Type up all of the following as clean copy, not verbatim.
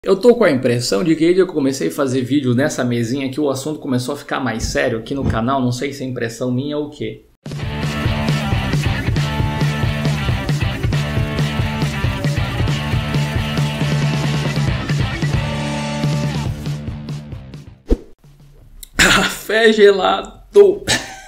Eu tô com a impressão de que desde que eu comecei a fazer vídeo nessa mesinha aqui, o assunto começou a ficar mais sério aqui no canal, não sei se é impressão minha ou o quê. Café gelado!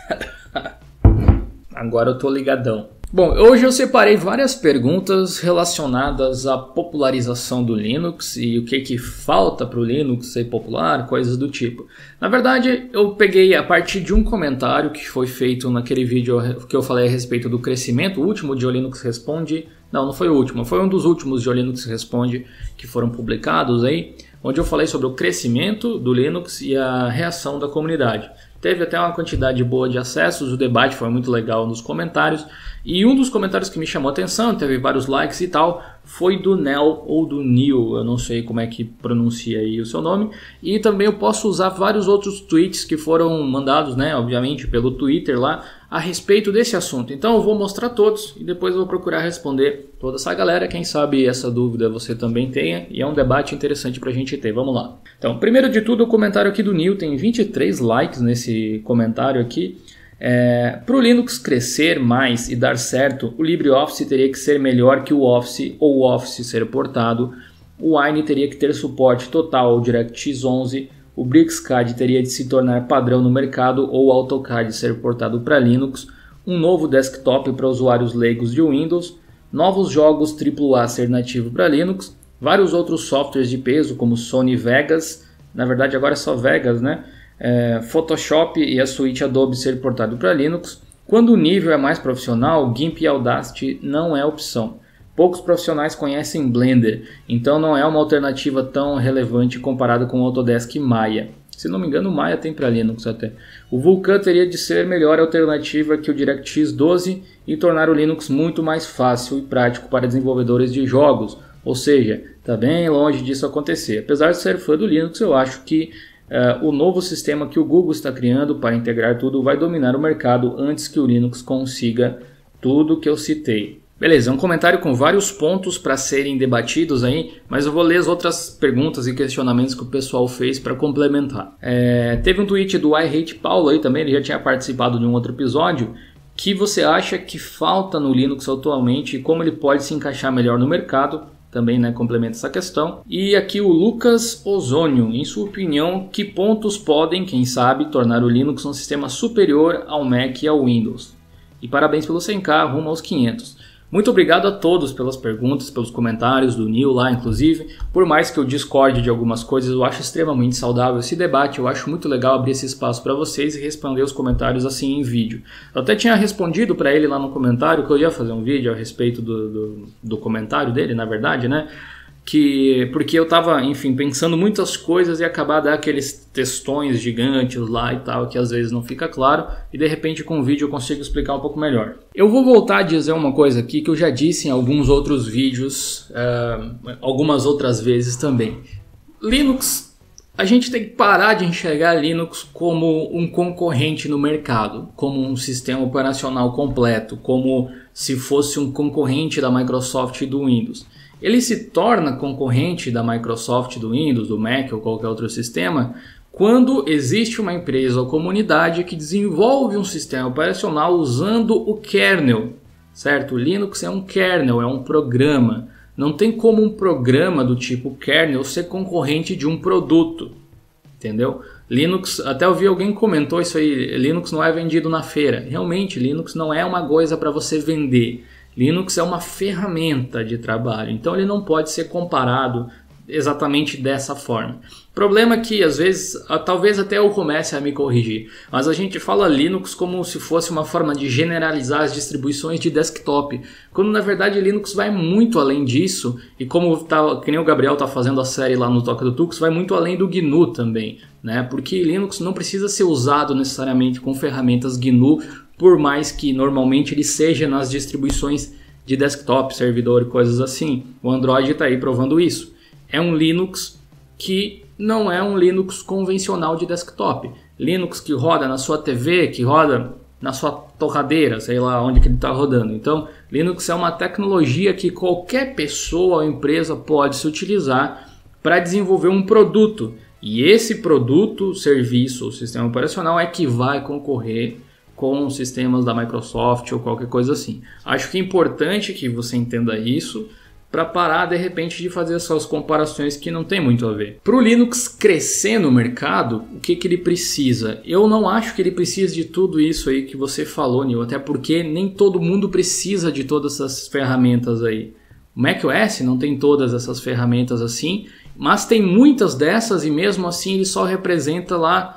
Agora eu tô ligadão. Bom, hoje eu separei várias perguntas relacionadas à popularização do Linux e o que falta para o Linux ser popular, coisas do tipo. Na verdade, eu peguei a partir de um comentário que foi feito naquele vídeo que eu falei a respeito do crescimento, o último de O Linux Responde. Não foi o último, foi um dos últimos de O Linux Responde que foram publicados aí, onde eu falei sobre o crescimento do Linux e a reação da comunidade. Teve até uma quantidade boa de acessos, o debate foi muito legal nos comentários. E um dos comentários que me chamou a atenção, teve vários likes e tal, foi do Nel ou do Neil, eu não sei como é que pronuncia aí o seu nome. E também eu posso usar vários outros tweets que foram mandados, né, obviamente, pelo Twitter lá, a respeito desse assunto. Então eu vou mostrar todos e depois eu vou procurar responder toda essa galera. Quem sabe essa dúvida você também tenha e é um debate interessante pra gente ter. Vamos lá. Então, primeiro de tudo, o comentário aqui do Neil tem 23 likes nesse comentário aqui. Para o Linux crescer mais e dar certo, o LibreOffice teria que ser melhor que o Office ou o Office ser portado, o Wine teria que ter suporte total ao DirectX 11, o BricsCAD teria de se tornar padrão no mercado ou o AutoCAD ser portado para Linux, um novo desktop para usuários leigos de Windows, novos jogos AAA ser nativo para Linux, vários outros softwares de peso como Sony Vegas, na verdade agora é só Vegas, né? Photoshop e a suíte Adobe ser portado para Linux. Quando o nível é mais profissional, GIMP e Audacity não é opção. Poucos profissionais conhecem Blender, então não é uma alternativa tão relevante comparada com o Autodesk Maya. Se não me engano, o Maya tem para Linux até. O Vulkan teria de ser melhor alternativa que o DirectX 12 e tornar o Linux muito mais fácil e prático para desenvolvedores de jogos. Ou seja, está bem longe disso acontecer. Apesar de ser fã do Linux, eu acho que o novo sistema que o Google está criando para integrar tudo vai dominar o mercado antes que o Linux consiga tudo que eu citei. Beleza, um comentário com vários pontos para serem debatidos aí, mas eu vou ler as outras perguntas e questionamentos que o pessoal fez para complementar. Teve um tweet do I Hate Paulo aí também, ele já tinha participado de um outro episódio. Que você acha que falta no Linux atualmente e como ele pode se encaixar melhor no mercado? Também, né, complementa essa questão. E aqui o Lucas Ozônio, em sua opinião, que pontos podem, quem sabe, tornar o Linux um sistema superior ao Mac e ao Windows? E parabéns pelo 100k, rumo aos 500. Muito obrigado a todos pelas perguntas, pelos comentários do Neil lá, inclusive. Por mais que eu discorde de algumas coisas, eu acho extremamente saudável esse debate. Eu acho muito legal abrir esse espaço para vocês e responder os comentários assim em vídeo. Eu até tinha respondido para ele lá no comentário que eu ia fazer um vídeo a respeito do comentário dele, na verdade, né? Porque eu tava, enfim, pensando muitas coisas e acabar dar aqueles textões gigantes lá e tal, que às vezes não fica claro, e de repente com o vídeo eu consigo explicar um pouco melhor. Eu vou voltar a dizer uma coisa aqui que eu já disse em alguns outros vídeos, algumas outras vezes também. Linux, a gente tem que parar de enxergar Linux como um concorrente no mercado, como um sistema operacional completo, como se fosse um concorrente da Microsoft e do Windows. Ele se torna concorrente da Microsoft, do Windows, do Mac ou qualquer outro sistema quando existe uma empresa ou comunidade que desenvolve um sistema operacional usando o kernel, certo? O Linux é um kernel, é um programa. Não tem como um programa do tipo kernel ser concorrente de um produto, entendeu? Linux, até eu vi alguém comentou isso aí, Linux não é vendido na feira. Realmente, Linux não é uma coisa para você vender. Linux é uma ferramenta de trabalho, então ele não pode ser comparado exatamente dessa forma. O problema é que às vezes, talvez até eu comece a me corrigir, mas a gente fala Linux como se fosse uma forma de generalizar as distribuições de desktop, quando na verdade Linux vai muito além disso, e que nem o Gabriel está fazendo a série lá no Toca do Tux, vai muito além do GNU também, né? Porque Linux não precisa ser usado necessariamente com ferramentas GNU, por mais que normalmente ele seja nas distribuições de desktop, servidor e coisas assim. O Android está aí provando isso. É um Linux que não é um Linux convencional de desktop. Linux que roda na sua TV, que roda na sua torradeira, sei lá onde que ele está rodando. Então, Linux é uma tecnologia que qualquer pessoa ou empresa pode se utilizar para desenvolver um produto. E esse produto, serviço ou sistema operacional é que vai concorrer com sistemas da Microsoft ou qualquer coisa assim. Acho que é importante que você entenda isso para parar de repente de fazer essas comparações que não tem muito a ver. Para o Linux crescer no mercado, o que ele precisa? Eu não acho que ele precisa de tudo isso aí que você falou, Nil, até porque nem todo mundo precisa de todas essas ferramentas aí. O macOS não tem todas essas ferramentas assim, mas tem muitas dessas e mesmo assim ele só representa lá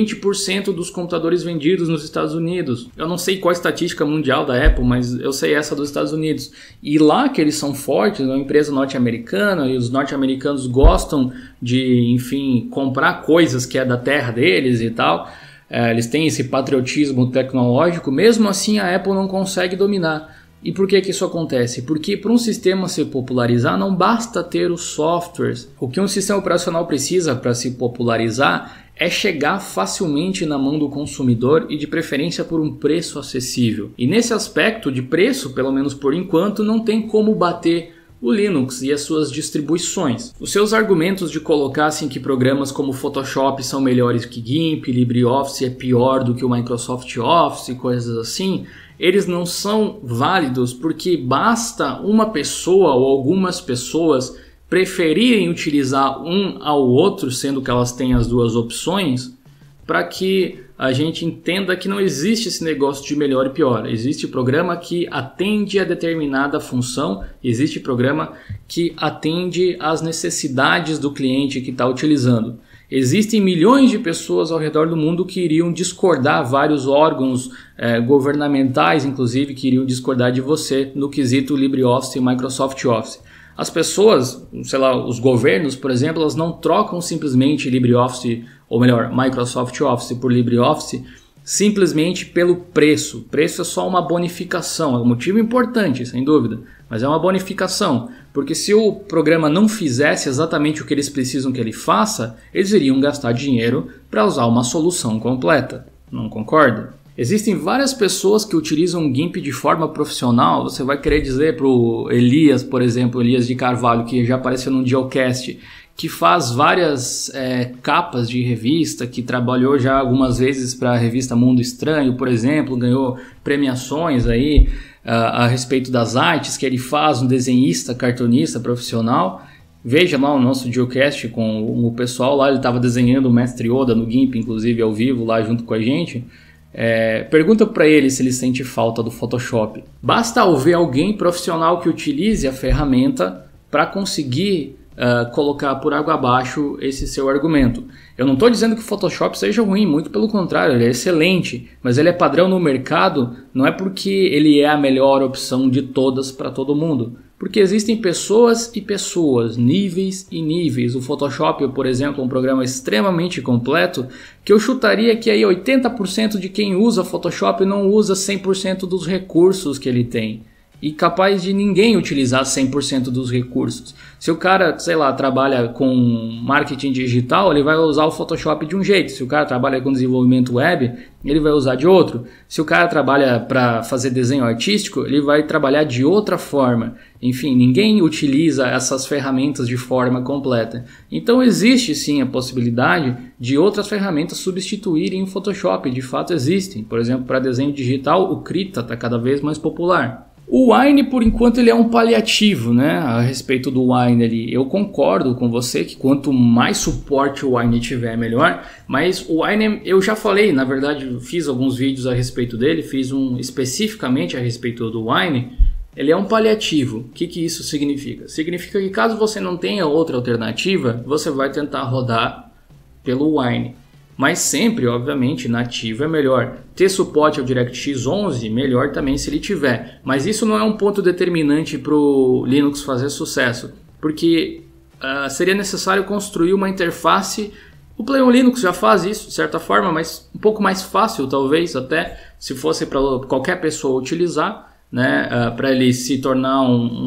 20% dos computadores vendidos nos Estados Unidos. Eu não sei qual a estatística mundial da Apple, mas eu sei essa dos Estados Unidos. E lá que eles são fortes, é uma empresa norte-americana, e os norte-americanos gostam de, enfim, comprar coisas que é da terra deles e tal. Eles têm esse patriotismo tecnológico, mesmo assim a Apple não consegue dominar. E por que isso acontece? Porque para um sistema se popularizar não basta ter os softwares. O que um sistema operacional precisa para se popularizar é chegar facilmente na mão do consumidor e de preferência por um preço acessível. E nesse aspecto de preço, pelo menos por enquanto, não tem como bater o Linux e as suas distribuições. Os seus argumentos de colocar assim que programas como Photoshop são melhores que GIMP, LibreOffice é pior do que o Microsoft Office e coisas assim, eles não são válidos porque basta uma pessoa ou algumas pessoas preferirem utilizar um ao outro, sendo que elas têm as duas opções, para que a gente entenda que não existe esse negócio de melhor e pior. Existe programa que atende a determinada função, existe programa que atende às necessidades do cliente que está utilizando. Existem milhões de pessoas ao redor do mundo que iriam discordar, vários órgãos governamentais, inclusive, que iriam discordar de você no quesito LibreOffice e Microsoft Office. As pessoas, sei lá, os governos, por exemplo, elas não trocam simplesmente LibreOffice, ou melhor, Microsoft Office por LibreOffice, simplesmente pelo preço. O preço é só uma bonificação, é um motivo importante, sem dúvida, mas é uma bonificação, porque se o programa não fizesse exatamente o que eles precisam que ele faça, eles iriam gastar dinheiro para usar uma solução completa. Não concorda? Existem várias pessoas que utilizam o GIMP de forma profissional. Você vai querer dizer para o Elias, por exemplo, Elias de Carvalho, que já apareceu no Geocast, que faz várias capas de revista, que trabalhou já algumas vezes para a revista Mundo Estranho, por exemplo, ganhou premiações aí a respeito das artes que ele faz, um desenhista, cartunista profissional. Veja lá o nosso Geocast com o pessoal lá, ele estava desenhando o Mestre Yoda no GIMP, inclusive ao vivo lá junto com a gente. Pergunta para ele se ele sente falta do Photoshop. Basta ver alguém profissional que utilize a ferramenta para conseguir colocar por água abaixo esse seu argumento. Eu não estou dizendo que o Photoshop seja ruim, muito pelo contrário, ele é excelente, mas ele é padrão no mercado, não é porque ele é a melhor opção de todas para todo mundo. Porque existem pessoas e pessoas, níveis e níveis. O Photoshop, por exemplo, é um programa extremamente completo que eu chutaria que aí 80% de quem usa Photoshop não usa 100% dos recursos que ele tem. E capaz de ninguém utilizar 100% dos recursos. Se o cara, sei lá, trabalha com marketing digital, ele vai usar o Photoshop de um jeito. Se o cara trabalha com desenvolvimento web, ele vai usar de outro. Se o cara trabalha para fazer desenho artístico, ele vai trabalhar de outra forma. Enfim, ninguém utiliza essas ferramentas de forma completa. Então existe sim a possibilidade de outras ferramentas substituírem o Photoshop. De fato existem. Por exemplo, para desenho digital, o Krita está cada vez mais popular. O Wine, por enquanto, ele é um paliativo, né? A respeito do Wine ali. Eu concordo com você que quanto mais suporte o Wine tiver, melhor. Mas o Wine, eu já falei, na verdade, fiz alguns vídeos a respeito dele. Fiz um especificamente a respeito do Wine. Ele é um paliativo. O que isso significa? Significa que caso você não tenha outra alternativa, você vai tentar rodar pelo Wine. Mas sempre, obviamente, nativo é melhor. Ter suporte ao DirectX 11, melhor também se ele tiver. Mas isso não é um ponto determinante para o Linux fazer sucesso. Porque seria necessário construir uma interface. O Play-on Linux já faz isso, de certa forma, mas um pouco mais fácil, talvez, até se fosse para qualquer pessoa utilizar, né, para ele se tornar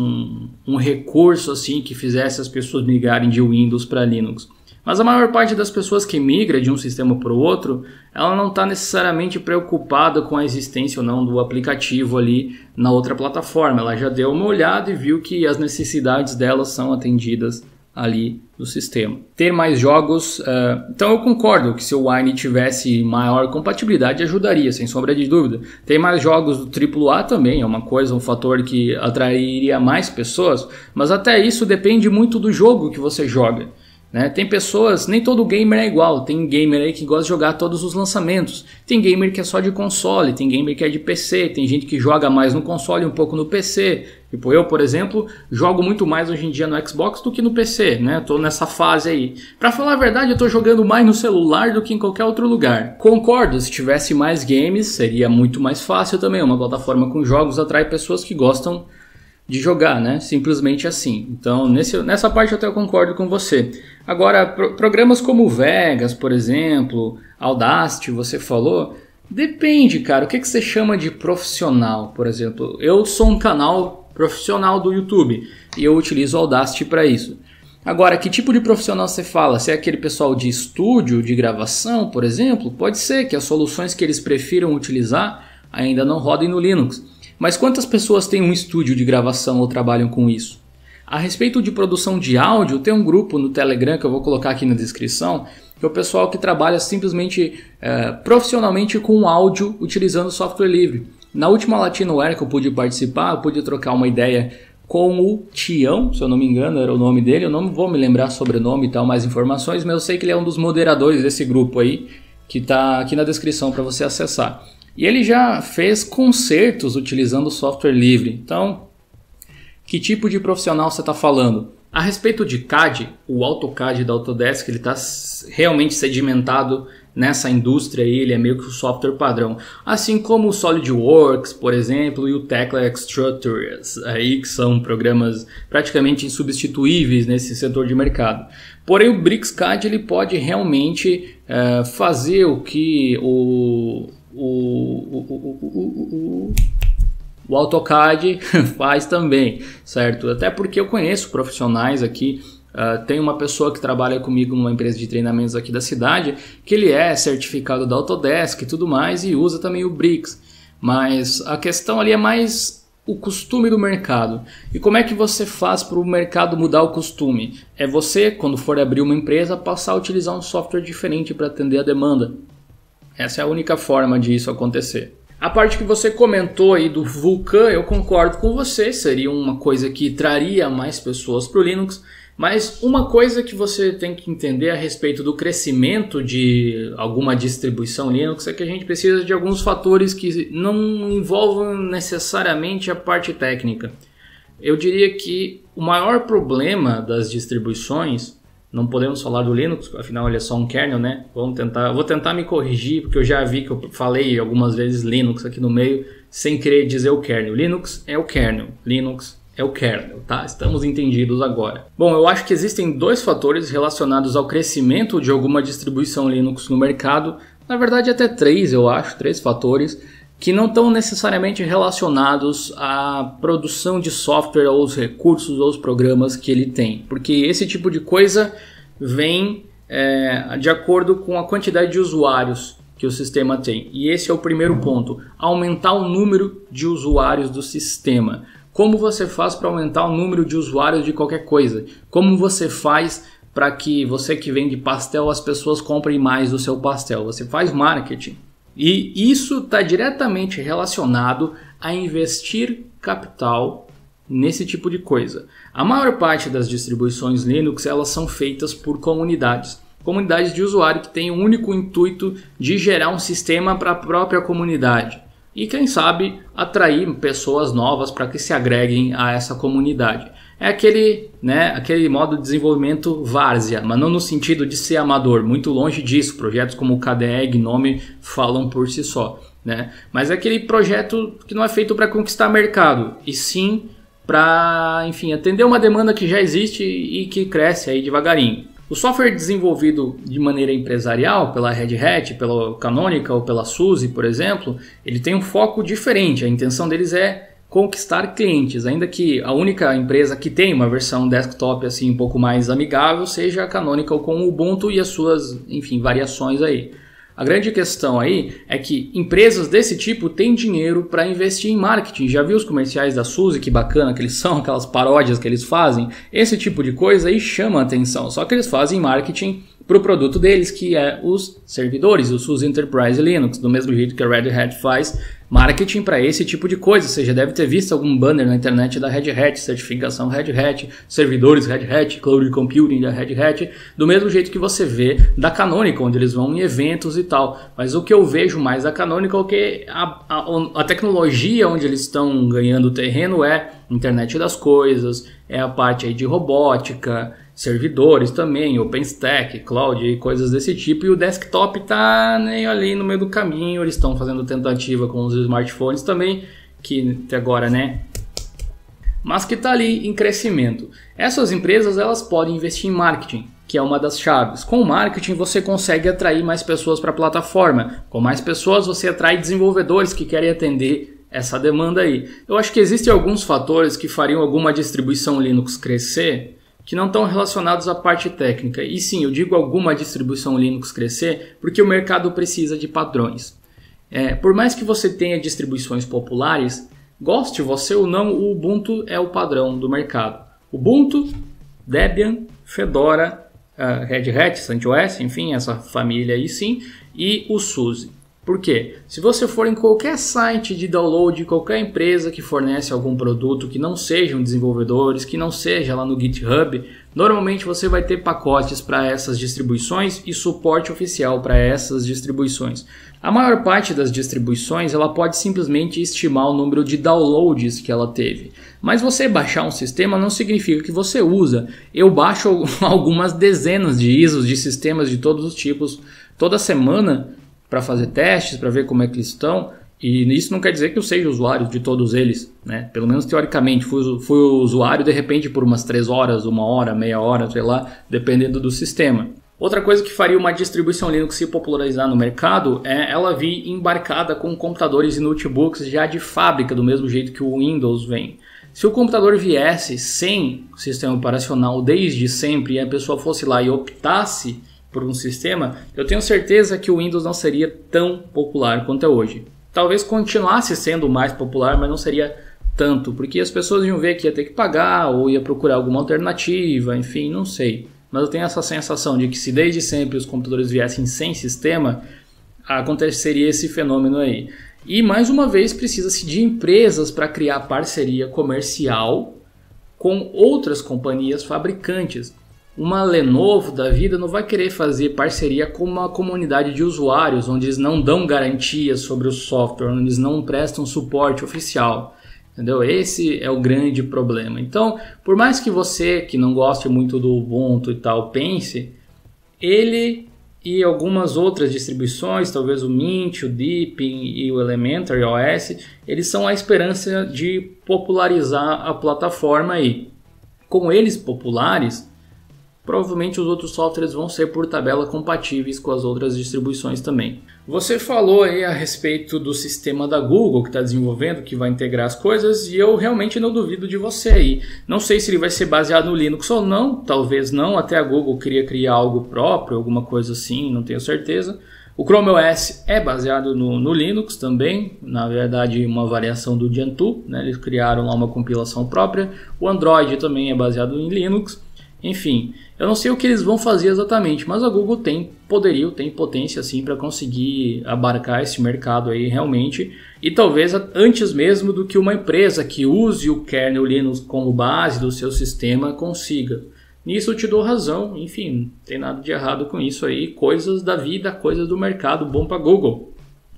um recurso assim, que fizesse as pessoas migrarem de Windows para Linux. Mas a maior parte das pessoas que migra de um sistema para o outro, ela não está necessariamente preocupada com a existência ou não do aplicativo ali na outra plataforma. Ela já deu uma olhada e viu que as necessidades delas são atendidas ali do sistema. Ter mais jogos, então eu concordo que se o Wine tivesse maior compatibilidade ajudaria, sem sombra de dúvida. Ter mais jogos do AAA também é uma coisa, um fator que atrairia mais pessoas, mas até isso depende muito do jogo que você joga. Né? Tem pessoas, nem todo gamer é igual, tem gamer aí que gosta de jogar todos os lançamentos, tem gamer que é só de console, tem gamer que é de PC, tem gente que joga mais no console e um pouco no PC, tipo eu, por exemplo, jogo muito mais hoje em dia no Xbox do que no PC, né? Tô nessa fase aí. Pra falar a verdade, eu tô jogando mais no celular do que em qualquer outro lugar. Concordo, se tivesse mais games, seria muito mais fácil também, uma plataforma com jogos atrai pessoas que gostam de jogar, né? Simplesmente assim. Então, nessa parte eu até concordo com você. Agora, programas como Vegas, por exemplo, Audacity, você falou, depende, cara. O que você chama de profissional, por exemplo? Eu sou um canal profissional do YouTube e eu utilizo Audacity para isso. Agora, que tipo de profissional você fala? Se é aquele pessoal de estúdio, de gravação, por exemplo, pode ser que as soluções que eles prefiram utilizar ainda não rodem no Linux. Mas quantas pessoas têm um estúdio de gravação ou trabalham com isso? A respeito de produção de áudio, tem um grupo no Telegram que eu vou colocar aqui na descrição, que é o pessoal que trabalha simplesmente profissionalmente com áudio utilizando software livre. Na última Latinoware que eu pude participar, eu pude trocar uma ideia com o Tião, se eu não me engano era o nome dele, eu não vou me lembrar sobre o nome e tal, mais informações, mas eu sei que ele é um dos moderadores desse grupo aí, que está aqui na descrição para você acessar. E ele já fez concertos utilizando software livre. Então, que tipo de profissional você está falando? A respeito de CAD, o AutoCAD da Autodesk ele está realmente sedimentado nessa indústria aí, ele é meio que o software padrão. Assim como o SolidWorks, por exemplo, e o Tekla Extruders, aí, que são programas praticamente insubstituíveis nesse setor de mercado. Porém, o BricsCAD ele pode realmente fazer o que o AutoCAD faz também, certo? Até porque eu conheço profissionais aqui, tem uma pessoa que trabalha comigo numa empresa de treinamentos aqui da cidade, que ele é certificado da Autodesk e tudo mais e usa também o Brix, mas a questão ali é mais o costume do mercado. E como é que você faz para o mercado mudar o costume? É você, quando for abrir uma empresa, passar a utilizar um software diferente para atender a demanda. Essa é a única forma de isso acontecer. A parte que você comentou aí do Vulkan, eu concordo com você, seria uma coisa que traria mais pessoas para o Linux, mas uma coisa que você tem que entender a respeito do crescimento de alguma distribuição Linux é que a gente precisa de alguns fatores que não envolvam necessariamente a parte técnica. Eu diria que o maior problema das distribuições, não podemos falar do Linux, afinal ele é só um kernel, né? Vou tentar me corrigir, porque eu já vi que eu falei algumas vezes Linux aqui no meio, sem querer dizer o kernel. Linux é o kernel, Linux é o kernel, tá? Estamos entendidos agora. Bom, eu acho que existem dois fatores relacionados ao crescimento de alguma distribuição Linux no mercado, na verdade até três, eu acho, três fatores, que não estão necessariamente relacionados à produção de software ou os recursos ou os programas que ele tem. Porque esse tipo de coisa vem de acordo com a quantidade de usuários que o sistema tem. E esse é o primeiro ponto, aumentar o número de usuários do sistema. Como você faz para aumentar o número de usuários de qualquer coisa? Como você faz para que você que vende pastel, as pessoas comprem mais do seu pastel? Você faz marketing. E isso está diretamente relacionado a investir capital nesse tipo de coisa. A maior parte das distribuições Linux elas são feitas por comunidades. Comunidades de usuário que têm o único intuito de gerar um sistema para a própria comunidade. E quem sabe atrair pessoas novas para que se agreguem a essa comunidade. É aquele modo de desenvolvimento várzea, mas não no sentido de ser amador, muito longe disso. Projetos como o KDE, GNOME falam por si só, né? Mas é aquele projeto que não é feito para conquistar mercado, e sim para, enfim, atender uma demanda que já existe e que cresce aí devagarinho. O software desenvolvido de maneira empresarial, pela Red Hat, pela Canonical ou pela SUSE, por exemplo, ele tem um foco diferente. A intenção deles é conquistar clientes, ainda que a única empresa que tem uma versão desktop assim um pouco mais amigável seja a Canonical com o Ubuntu e as suas, enfim, variações aí. A grande questão aí é que empresas desse tipo têm dinheiro para investir em marketing. Já viu os comerciais da Suzy, que bacana que eles são, aquelas paródias que eles fazem? Esse tipo de coisa aí chama a atenção, só que eles fazem marketing para o produto deles, que é os servidores, o SUSE Enterprise Linux, do mesmo jeito que a Red Hat faz marketing para esse tipo de coisa. Você já deve ter visto algum banner na internet da Red Hat, certificação Red Hat, servidores Red Hat, Cloud Computing da Red Hat, do mesmo jeito que você vê da Canonical, onde eles vão em eventos e tal. Mas o que eu vejo mais da Canonical é que a tecnologia onde eles estão ganhando terreno é internet das coisas, é a parte aí de robótica, servidores também, OpenStack, Cloud e coisas desse tipo, e o desktop está nem ali no meio do caminho. Eles estão fazendo tentativa com os smartphones também, que até agora, né, mas que está ali em crescimento. Essas empresas, elas podem investir em marketing, que é uma das chaves. Com o marketing você consegue atrair mais pessoas para a plataforma, com mais pessoas você atrai desenvolvedores que querem atender essa demanda aí. Eu acho que existem alguns fatores que fariam alguma distribuição Linux crescer, que não estão relacionados à parte técnica. E sim, eu digo alguma distribuição Linux crescer porque o mercado precisa de padrões. Por mais que você tenha distribuições populares, goste você ou não, o Ubuntu é o padrão do mercado. Ubuntu, Debian, Fedora, Red Hat, CentOS, enfim, essa família aí sim, e o SUSE. Por quê? Se você for em qualquer site de download, qualquer empresa que fornece algum produto que não sejam desenvolvedores, que não seja lá no GitHub, normalmente você vai ter pacotes para essas distribuições e suporte oficial para essas distribuições. A maior parte das distribuições ela pode simplesmente estimar o número de downloads que ela teve. Mas você baixar um sistema não significa que você usa. Eu baixo algumas dezenas de ISOs de sistemas de todos os tipos toda semana, para fazer testes, para ver como é que eles estão, e isso não quer dizer que eu seja usuário de todos eles, né? Pelo menos teoricamente, fui usuário de repente por umas 3 horas, 1 hora, meia hora, sei lá, dependendo do sistema. Outra coisa que faria uma distribuição Linux se popularizar no mercado é ela vir embarcada com computadores e notebooks já de fábrica, do mesmo jeito que o Windows vem. Se o computador viesse sem sistema operacional desde sempre e a pessoa fosse lá e optasse por um sistema, eu tenho certeza que o Windows não seria tão popular quanto é hoje. Talvez continuasse sendo mais popular, mas não seria tanto, porque as pessoas iam ver que ia ter que pagar ou ia procurar alguma alternativa, enfim, não sei. Mas eu tenho essa sensação de que se desde sempre os computadores viessem sem sistema, aconteceria esse fenômeno aí. E mais uma vez precisa-se de empresas para criar parceria comercial com outras companhias fabricantes. Uma Lenovo da vida não vai querer fazer parceria com uma comunidade de usuários onde eles não dão garantias sobre o software, onde eles não prestam suporte oficial. Entendeu? Esse é o grande problema. Então, por mais que você que não goste muito do Ubuntu e tal pense, ele e algumas outras distribuições, talvez o Mint, o Deepin e o Elementary OS, eles são a esperança de popularizar a plataforma aí. Com eles populares, provavelmente os outros softwares vão ser por tabela compatíveis com as outras distribuições também. Você falou aí a respeito do sistema da Google que está desenvolvendo, que vai integrar as coisas, e eu realmente não duvido de você aí. Não sei se ele vai ser baseado no Linux ou não, talvez não, até a Google queria criar algo próprio, alguma coisa assim, não tenho certeza. O Chrome OS é baseado no Linux também, na verdade uma variação do Gentoo, né? Eles criaram lá uma compilação própria. O Android também é baseado em Linux. Enfim, eu não sei o que eles vão fazer exatamente, mas a Google tem poderio, tem potência assim para conseguir abarcar esse mercado aí realmente, e talvez antes mesmo do que uma empresa que use o kernel Linux como base do seu sistema consiga. Nisso eu te dou razão, enfim, não tem nada de errado com isso aí, coisas da vida, coisas do mercado, bom para Google.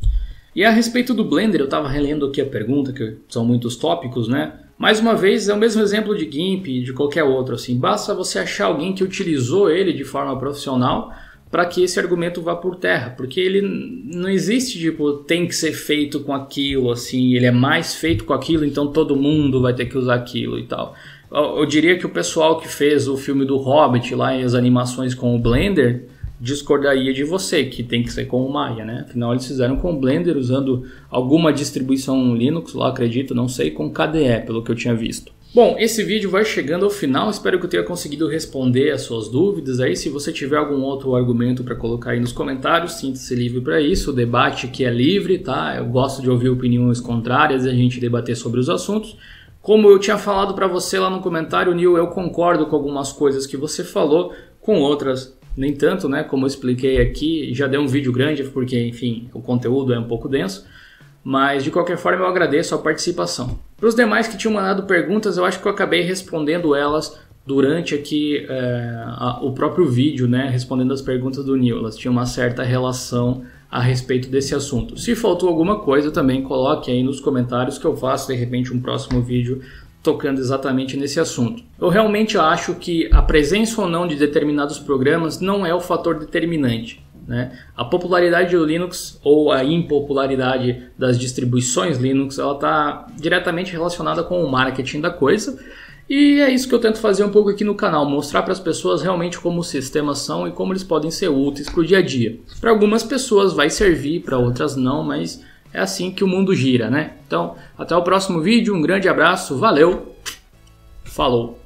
E a respeito do Blender, eu estava relendo aqui a pergunta, que são muitos tópicos, né? Mais uma vez, é o mesmo exemplo de GIMP e de qualquer outro, assim. Basta você achar alguém que utilizou ele de forma profissional para que esse argumento vá por terra, porque ele não existe, tipo, tem que ser feito com aquilo, assim, ele é mais feito com aquilo, então todo mundo vai ter que usar aquilo e tal. Eu diria que o pessoal que fez o filme do Hobbit lá e as animações com o Blender discordaria de você, que tem que ser com o Maya, né? Afinal, eles fizeram com o Blender usando alguma distribuição Linux lá, acredito, não sei, com KDE, pelo que eu tinha visto. Bom, esse vídeo vai chegando ao final, espero que eu tenha conseguido responder as suas dúvidas aí. Se você tiver algum outro argumento para colocar aí nos comentários, sinta-se livre para isso, o debate aqui é livre, tá? Eu gosto de ouvir opiniões contrárias e a gente debater sobre os assuntos. Como eu tinha falado para você lá no comentário, Neil, eu concordo com algumas coisas que você falou, com outras nem tanto, né? Como eu expliquei aqui, já deu um vídeo grande porque, enfim, o conteúdo é um pouco denso. Mas, de qualquer forma, eu agradeço a participação. Para os demais que tinham mandado perguntas, eu acho que eu acabei respondendo elas durante aqui o próprio vídeo, né? Respondendo as perguntas do Neil. Elas tinham uma certa relação a respeito desse assunto. Se faltou alguma coisa, também coloque aí nos comentários que eu faço, de repente, um próximo vídeo tocando exatamente nesse assunto. Eu realmente acho que a presença ou não de determinados programas não é o fator determinante. Né? A popularidade do Linux ou a impopularidade das distribuições Linux, ela está diretamente relacionada com o marketing da coisa, e é isso que eu tento fazer um pouco aqui no canal, mostrar para as pessoas realmente como os sistemas são e como eles podem ser úteis para o dia a dia. Para algumas pessoas vai servir, para outras não, mas é assim que o mundo gira, né? Então, até o próximo vídeo, um grande abraço, valeu, falou!